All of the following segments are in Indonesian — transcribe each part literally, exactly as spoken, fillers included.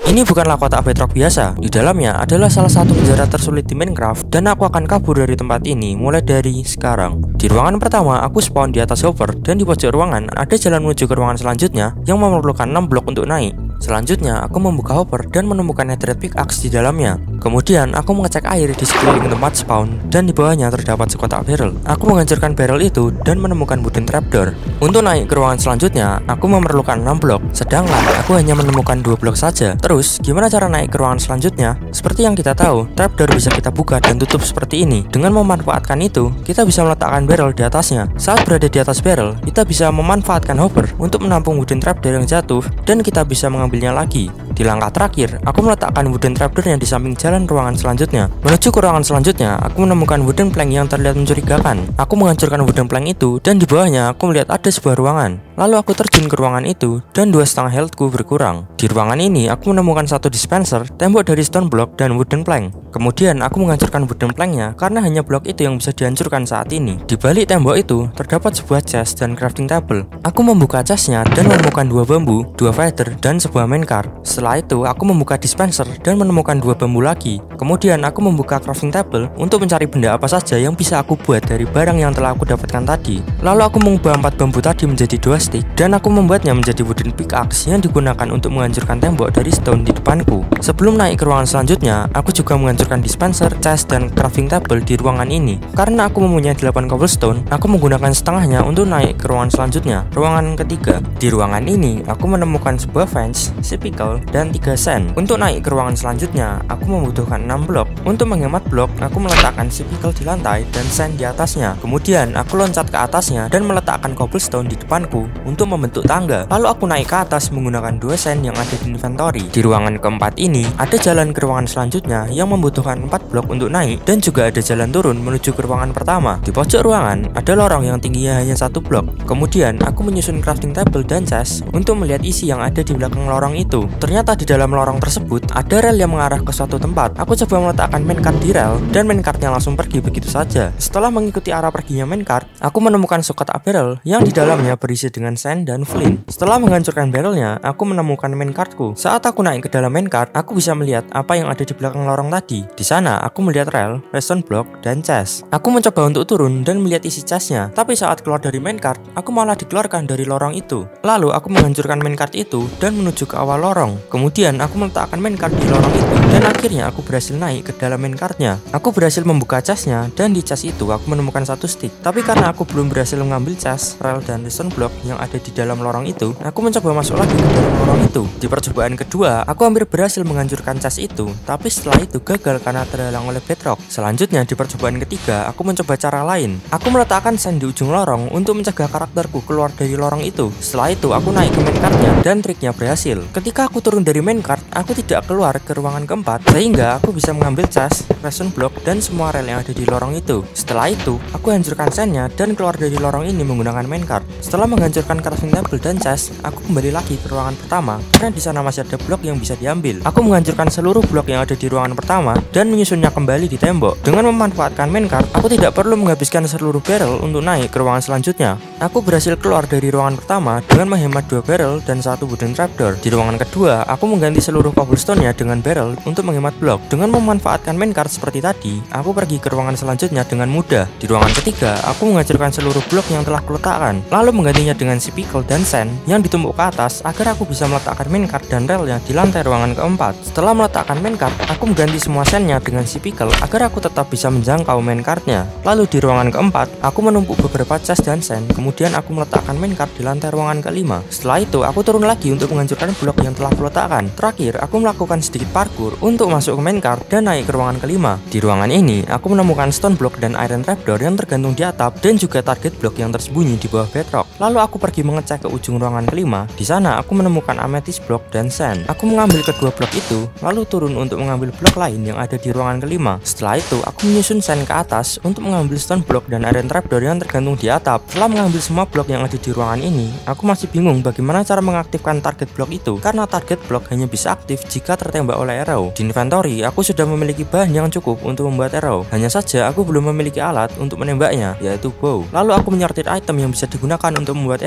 Ini bukanlah kotak bedrock biasa. Di dalamnya adalah salah satu penjara tersulit di Minecraft, dan aku akan kabur dari tempat ini mulai dari sekarang. Di ruangan pertama, aku spawn di atas hopper, dan di pojok ruangan ada jalan menuju ke ruangan selanjutnya yang memerlukan enam blok untuk naik. Selanjutnya, aku membuka hopper dan menemukan netherite pickaxe di dalamnya. Kemudian, aku mengecek air di sekeliling tempat spawn, dan di bawahnya terdapat sekotak barrel. Aku menghancurkan barrel itu dan menemukan wooden trapdoor. Untuk naik ke ruangan selanjutnya, aku memerlukan enam blok, sedangkan aku hanya menemukan dua blok saja. Terus, gimana cara naik ke ruangan selanjutnya? Seperti yang kita tahu, trapdoor bisa kita buka dan tutup seperti ini. Dengan memanfaatkan itu, kita bisa meletakkan barrel di atasnya. Saat berada di atas barrel, kita bisa memanfaatkan hopper untuk menampung wooden trapdoor yang jatuh, dan kita bisa mengambilnya lagi. Di langkah terakhir, aku meletakkan wooden trapdoor yang di samping jalan ruangan selanjutnya. Menuju ke ruangan selanjutnya, aku menemukan wooden plank yang terlihat mencurigakan. Aku menghancurkan wooden plank itu, dan di bawahnya aku melihat ada sebuah ruangan. Lalu aku terjun ke ruangan itu, dan dua setengah healthku berkurang. Di ruangan ini, aku menemukan satu dispenser, tembok dari stone block, dan wooden plank. Kemudian aku menghancurkan wooden planknya karena hanya blok itu yang bisa dihancurkan saat ini. Di balik tembok itu terdapat sebuah chest dan crafting table. Aku membuka chestnya dan menemukan dua bambu, dua feather, dan sebuah minecart. Setelah itu aku membuka dispenser dan menemukan dua bambu lagi. Kemudian aku membuka crafting table untuk mencari benda apa saja yang bisa aku buat dari barang yang telah aku dapatkan tadi. Lalu aku mengubah empat bambu tadi menjadi dua stick, dan aku membuatnya menjadi wooden pickaxe yang digunakan untuk menghancurkan tembok dari stone di depanku. Sebelum naik ke ruangan selanjutnya, aku juga menghancurkan dispenser, chest, dan crafting table di ruangan ini. Karena aku mempunyai delapan cobblestone, aku menggunakan setengahnya untuk naik ke ruangan selanjutnya, ruangan ketiga. Di ruangan ini, aku menemukan sebuah fence, sipicle, dan tiga sand. Untuk naik ke ruangan selanjutnya, aku membutuhkan enam blok. Untuk menghemat blok, aku meletakkan sipicle di lantai dan sand di atasnya. Kemudian, aku loncat ke atasnya dan meletakkan cobblestone di depanku untuk membentuk tangga. Lalu aku naik ke atas menggunakan dua sand yang ada di inventory. Di ruangan keempat ini, ada jalan ke ruangan selanjutnya yang membutuhkan empat blok untuk naik, dan juga ada jalan turun menuju ke ruangan pertama. Di pojok ruangan, ada lorong yang tingginya hanya satu blok. Kemudian, aku menyusun crafting table dan chest untuk melihat isi yang ada di belakang lorong itu. Ternyata di dalam lorong tersebut, ada rel yang mengarah ke suatu tempat. Aku coba meletakkan minecart di rel, dan minecartnya langsung pergi begitu saja. Setelah mengikuti arah perginya minecart, aku menemukan sekotak barrel yang di dalamnya berisi dengan sand dan flint. Setelah menghancurkan barrelnya, aku menemukan minecartku. Saat aku naik ke dalam minecart, aku bisa melihat apa yang ada di belakang lorong tadi. Di sana, aku melihat rel, redstone block, dan chest. Aku mencoba untuk turun dan melihat isi chestnya, tapi saat keluar dari minecart, aku malah dikeluarkan dari lorong itu. Lalu, aku menghancurkan minecart itu dan menuju ke awal lorong. Kemudian, aku meletakkan minecart di lorong itu, dan akhirnya aku berhasil naik ke dalam minecartnya. Aku berhasil membuka chestnya, dan di chest itu aku menemukan satu stick. Tapi karena aku belum berhasil mengambil chest, rel, dan redstone block yang ada di dalam lorong itu, aku mencoba masuk lagi ke dalam lorong itu. Di percobaan kedua, aku hampir berhasil menghancurkan chest itu, tapi setelah itu gagal karena terhalang oleh bedrock. Selanjutnya, di percobaan ketiga, aku mencoba cara lain. Aku meletakkan sand di ujung lorong untuk mencegah karakterku keluar dari lorong itu. Setelah itu, aku naik ke minecartnya, dan triknya berhasil. Ketika aku turun dari minecart, aku tidak keluar ke ruangan keempat, sehingga aku bisa mengambil chest, redstone block, dan semua rel yang ada di lorong itu. Setelah itu, aku hancurkan sandnya dan keluar dari lorong ini menggunakan minecart. Setelah menghancurkan crafting table dan chest, aku kembali lagi ke ruangan pertama, karena di sana masih ada blok yang bisa diambil. Aku menghancurkan seluruh blok yang ada di ruangan pertama dan menyusunnya kembali di tembok. Dengan memanfaatkan minecart, aku tidak perlu menghabiskan seluruh barrel untuk naik ke ruangan selanjutnya. Aku berhasil keluar dari ruangan pertama dengan menghemat dua barrel dan satu wooden trapdoor. Di ruangan kedua, aku mengganti seluruh cobblestone-nya dengan barrel untuk menghemat blok. Dengan memanfaatkan minecart seperti tadi, aku pergi ke ruangan selanjutnya dengan mudah. Di ruangan ketiga, aku menghancurkan seluruh blok yang telah kuletakkan, lalu menggantinya dengan sipicle dan sand yang ditumpuk ke atas agar aku bisa meletakkan minecart dan relnya di lantai ruangan keempat. Setelah meletakkan minecart, aku mengganti semua sandnya dengan sipicle agar aku tetap bisa menjangkau minecartnya. Lalu di ruangan keempat, aku menumpuk beberapa chest dan sand, kemudian aku meletakkan minecart di lantai ruangan kelima. Setelah itu, aku turun lagi untuk menghancurkan blok yang telah kuletakkan. Terakhir, aku melakukan sedikit parkour untuk masuk ke minecart dan naik ke ruangan kelima. Di ruangan ini, aku menemukan stone block dan iron trapdoor yang tergantung di atap, dan juga target block yang tersembunyi di bawah bedrock. Lalu aku pergi mengecek ke ujung ruangan kelima. Di sana, aku menemukan amethyst block dan sand. Aku mengambil kedua blok itu, lalu turun untuk mengambil blok lain yang ada di ruangan kelima. Setelah itu, aku menyusun sand ke atas untuk mengambil stone block dan iron trapdoor yang tergantung di atap. Setelah mengambil semua blok yang ada di ruangan ini, aku masih bingung bagaimana cara mengaktifkan target block itu, karena target block hanya bisa aktif jika tertembak oleh arrow. Di inventory, aku sudah memiliki bahan yang cukup untuk membuat arrow. Hanya saja aku belum memiliki alat untuk menembaknya, yaitu bow. Lalu aku menyortir item yang bisa digunakan untuk membuat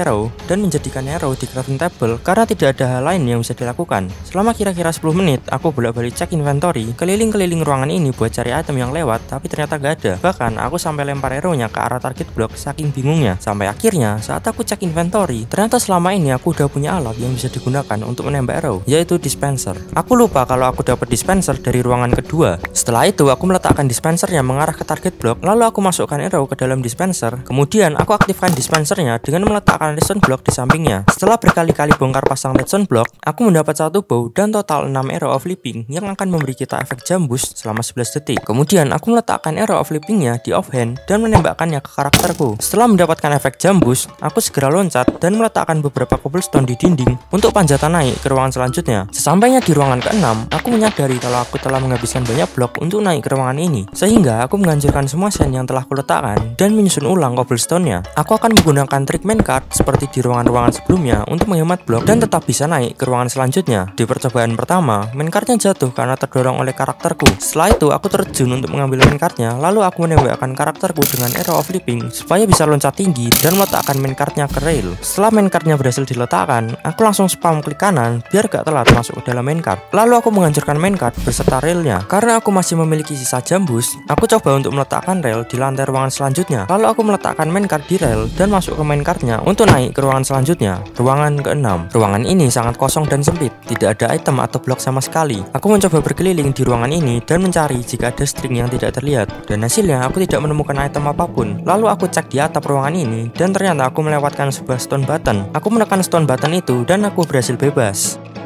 arrow dan menjadikan arrow di crafting table karena tidak ada hal lain yang bisa dilakukan. Selama kira-kira sepuluh menit, aku bolak-balik cek inventory, keliling-keliling ruangan ini buat cari item yang lewat, tapi ternyata gak ada. Bahkan aku sampai lempar arrow-nya ke arah target block saking bingungnya. Sampai akhirnya saat aku cek inventory, ternyata selama ini aku udah punya alat yang bisa digunakan untuk menembak arrow, yaitu dispenser. Aku lupa kalau aku dapat dispenser dari ruangan kedua. Setelah itu aku meletakkan dispensernya mengarah ke target block, lalu aku masukkan arrow ke dalam dispenser. Kemudian aku aktifkan dispensernya dengan meletakkan redstone block di sampingnya. Setelah berkali-kali bongkar pasang redstone block, aku mendapat satu bow dan total enam arrow of leaping yang akan memberi kita efek jump boost selama sebelas detik. Kemudian aku meletakkan arrow of leapingnya di offhand dan menembakkannya ke karakterku. Setelah mendapatkan efek jump boost, aku segera loncat dan meletakkan beberapa cobblestone di dinding untuk panjatan naik ke ruangan selanjutnya. Sesampainya di ruangan keenam, aku menyadari kalau aku telah menghabiskan banyak blok untuk naik ke ruangan ini, sehingga aku menghancurkan semua sand yang telah kuletakkan dan menyusun ulang cobblestone-nya. Aku akan menggunakan trik minecart seperti di ruangan-ruangan sebelumnya untuk menghemat blok dan tetap bisa naik ke ruangan selanjutnya. Di percobaan pertama, minecartnya jatuh karena terdorong oleh karakterku. Setelah itu, aku terjun untuk mengambil minecartnya, lalu aku menembakkan karakterku dengan arrow of leaping supaya bisa loncat tinggi dan meletakkan minecartnya ke rail. Setelah minecartnya berhasil diletakkan, aku langsung spam klik kanan biar gak telat masuk ke dalam minecart. Lalu aku menghancurkan minecart beserta railnya. Karena aku masih memiliki sisa jump boost, aku coba untuk meletakkan rail di lantai ruangan selanjutnya. Lalu aku meletakkan minecart di rail dan masuk ke minecartnya untuk naik ke ruangan selanjutnya, ruangan keenam. Ruangan ini sangat kosong dan sempit, tidak ada item atau blok sama sekali. Aku mencoba berkeliling di ruangan ini dan mencari jika ada string yang tidak terlihat, dan hasilnya aku tidak menemukan item apapun. Lalu aku cek di atap ruangan ini dan ternyata aku melewatkan sebuah stone button. Aku menekan stone button itu dan aku berhasil bebas.